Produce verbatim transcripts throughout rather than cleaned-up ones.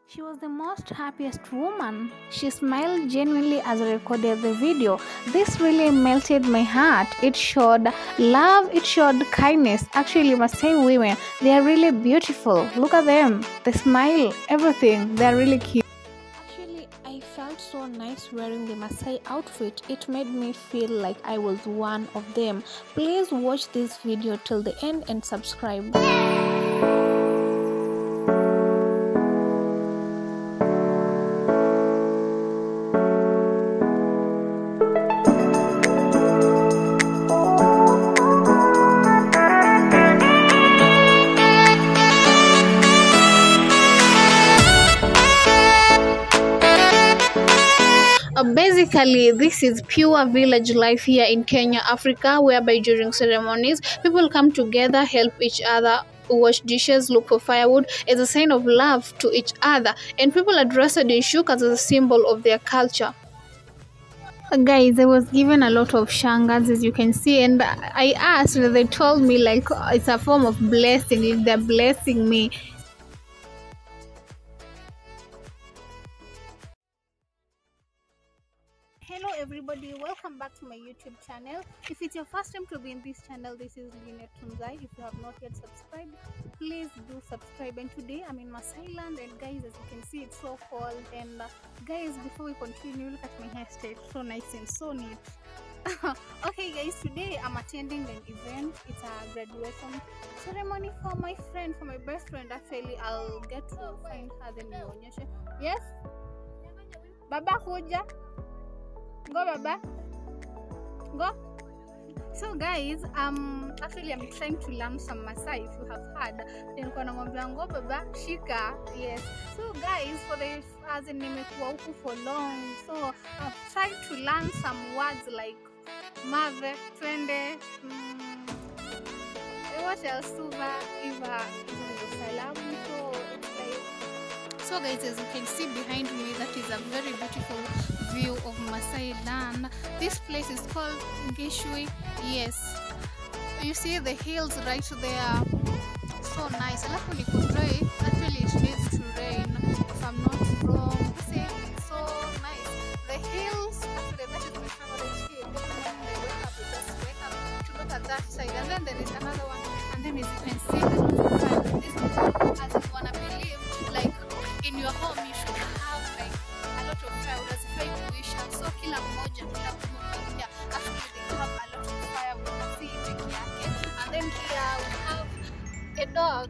She was the most happiest woman. She smiled genuinely as I recorded the video. This really melted my heart. It showed love, it showed kindness. Actually, Maasai women, they are really beautiful. Look at them. They smile, everything. They are really cute. Actually, I felt so nice wearing the Maasai outfit. It made me feel like I was one of them. Please watch this video till the end and subscribe. Uh, basically, this is pure village life here in Kenya, Africa, whereby during ceremonies, people come together, help each other, wash dishes, look for firewood as a sign of love to each other, and people are dressed in shuk as a symbol of their culture. Uh, guys, I was given a lot of shangas, as you can see, and I asked, and they told me like it's a form of blessing, like they're blessing me. Hello everybody, welcome back to my YouTube channel. If it's your first time to be in this channel, this is linetnzai. If you have not yet subscribed, please do subscribe. And today I'm in Maasai land, and guys, as you can see, it's so cold. And uh, guys, before we continue, look at my hairstyle, so nice and so neat. Okay guys, today I'm attending an event. It's a graduation ceremony for my friend, for my best friend. Actually, I'll get to find her then. Yes, Baba Kuja. Go, Baba. Go. So guys, um, actually I'm trying to learn some Maasai. If you have heard, then kuna ngombe go Baba shika. Yes. So guys, for the as in nimekuwa huku for long, so I've tried to learn some words like mave, twende, mm, what else? Suva, iva, salamu. So it's like. So guys, as you can see behind me, that is a very beautiful view of Maasai land. This place is called Thankyou. Yes, you see the hills right there, so nice. Alafu ni kudry, actually it needs to rain if I'm not wrong. You see, it's so nice. The hills, actually that is my favorite hill. When I wake up, I just wake up to look at that side, and then there is another one, and then as you can see, this one, as you wanna believe, like in your home you should have like a lot of firewood. So kila mmoja kila mmoja actually they have a lot of firewood. See peke yake. And then here we have a dog.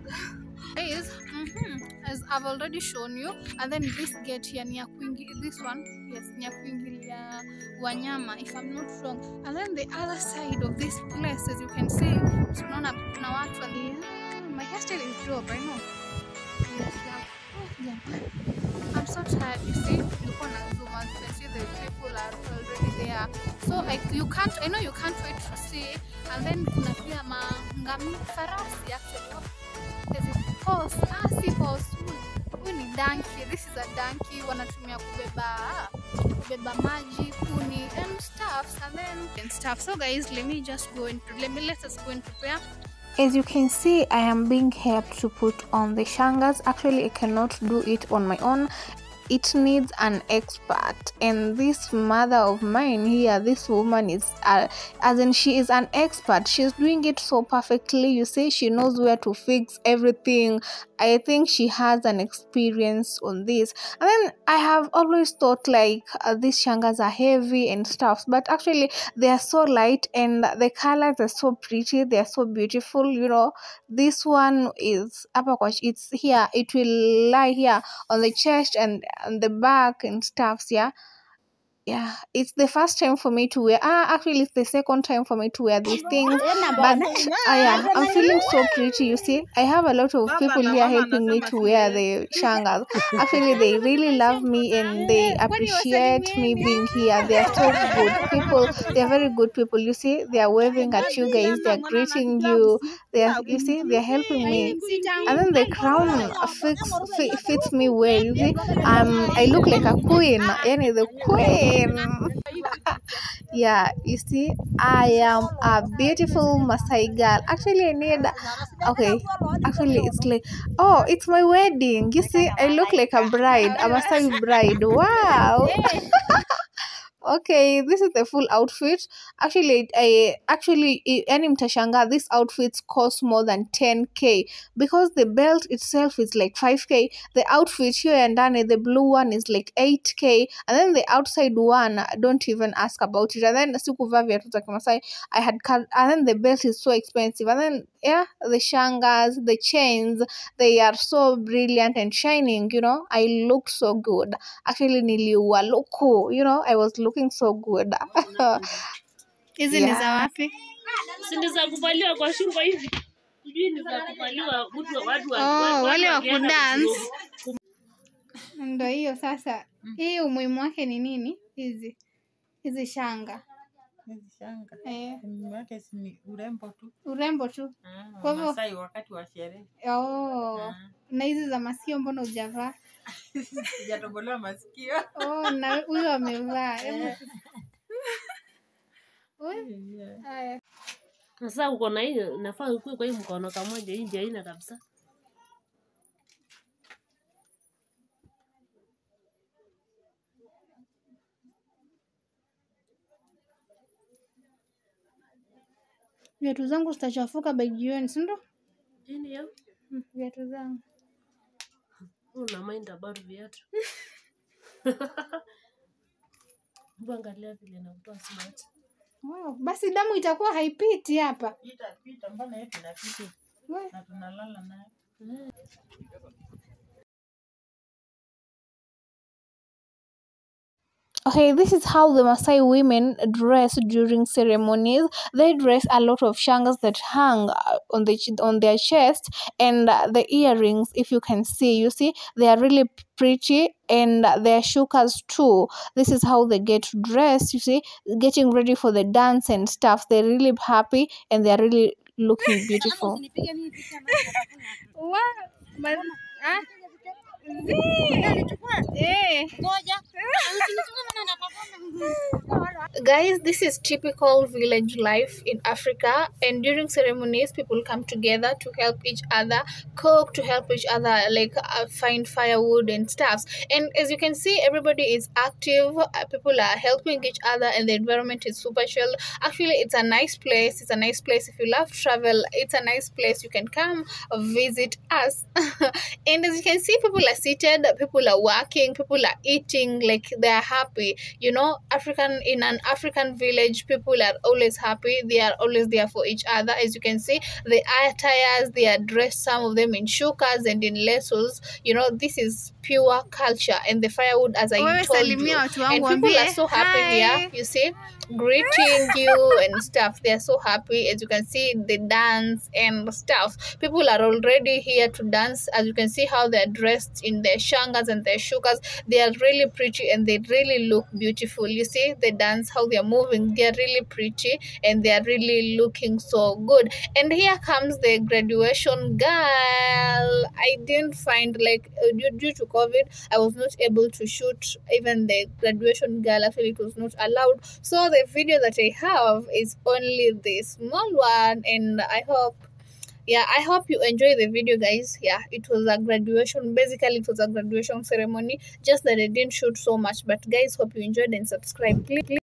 Is mm-hmm, as I've already shown you. And then this gate here ni ya kuingilia, this one, yes, ni ya kuingilia wanyama if I'm not wrong. And then the other side of this place, as you can see, tunaona kuna watu and the, my hairstyle is dope, I know. Yes, yeah. Oh, yeah. I'm so tired, you see. You can see the people are already there, so like you can't, I know you can't wait to see. And then kuna pia mangami farasi, actually there's a horse. Ah, si horse, huyu ni donkey. This is a donkey. Wanatumia kubeba kubeba maji, kuni and stuff, and then and stuff. So guys, let me just go into let me let us go and prepare. As you can see, I am being helped to put on the shangas. Actually, I cannot do it on my own. It needs an expert, and this mother of mine here, this woman is uh, as in she is an expert. She's doing it so perfectly. You see, she knows where to fix everything. I think she has an experience on this. And then I have always thought like uh, these shangas are heavy and stuff, but actually they are so light, and the colors are so pretty. They are so beautiful. You know, this one is apakosh. It's here. It will lie here on the chest and on the back and stuff. Yeah. Yeah, it's the first time for me to wear. Ah, actually, it's the second time for me to wear these things. But uh, yeah, I'm feeling so pretty. You see, I have a lot of people here helping me to wear the shangas. Actually, they really love me and they appreciate me being here. They are so good people. They are very good people. You see, they are waving at you guys. They are greeting you. They are, you see, they are helping me. And then the crown fits fits me well. You see, um, I look like a queen. Yani the queen. Yeah, you see, I am a beautiful Maasai girl. Actually, I need. Okay, actually, it's like, oh, it's my wedding. You see, I look like a bride, a Maasai bride. Wow. Okay, this is the full outfit. Actually, I actually i- yani mtashanga, this outfits cost more than ten k because the belt itself is like five k. The outfit here and ndani, the blue one is like eight k, and then the outside one, don't even ask about it. And then sikuvaa viatu za Kimasai, I had cut, and then the belt is so expensive. And then yeah, the shangas, the chains, they are so brilliant and shining. You know, I looked so good. Actually, niliua loko, you know, I was looking so good. Hizi ni za wapi? Si ni za kuvaliwa kwa shingo hivi. Sijui ni za kuvaliwa mtu watu wa wale wa kudance. Ndio hiyo sasa. Hii umuhimu wake ni nini? Hizi. Hizi shanga. Hizi shanga. Eh. Umuhimu wake ni urembo tu. Urembo tu. Ah, kwa hivyo Maasai wakati wa sherehe. Oh. Ah. Na hizi za masikio mbona hujavaa? Sijatobolewa masikio. Oh, na huyo amevaa. Haya. Sasa uko na hiyo nafaa ukue kwa hii mkono kamoja, hii ndio haina kabisa. Viatu zangu zitachafuka by jioni, si ndio? Nini hiyo? Viatu zangu. Una mind about viatu. Angalia vile nakutoa smart. Wow, basi damu itakuwa haipiti hapa. Pita pita, mbona yetu inapita? Na tunalala nayo. Okay, this is how the Maasai women dress during ceremonies. They dress a lot of shangas that hang on the on their chest, and the earrings, if you can see, you see, they are really pretty, and their shukas too. This is how they get dressed, you see, getting ready for the dance and stuff. They're really happy and they're really looking beautiful. What? But, ah? Guys, this is typical village life in Africa, and during ceremonies people come together to help each other cook, to help each other like uh, find firewood and stuff. And as you can see, everybody is active, uh, people are helping each other, and the environment is super chill. Actually, it's a nice place. It's a nice place. If you love travel, it's a nice place. You can come visit us. And as you can see, people are seated, people are working, people are eating, like they are happy. You know, African in an African village, people are always happy. They are always there for each other. As you can see, the attires, they are dressed, some of them in shukas and in lesos. You know, this is pure culture, and the firewood, as I oh, told you, and people are so happy Hi. Here. You see, greeting you and stuff. They are so happy. As you can see, they dance and stuff. People are already here to dance. As you can see how they are dressed in their shangas and their shukas. They are really pretty and they really look beautiful. You see, they dance, how they are moving. They are really pretty and they are really looking so good. And here comes the graduation girl. I didn't find, like, uh, due, due to COVID, I was not able to shoot even the graduation girl. Actually, it was not allowed. So the video that I have is only the small one, and I hope yeah I hope you enjoy the video, guys. Yeah, it was a graduation, basically it was a graduation ceremony, just that I didn't shoot so much. But guys, hope you enjoyed and subscribe, please.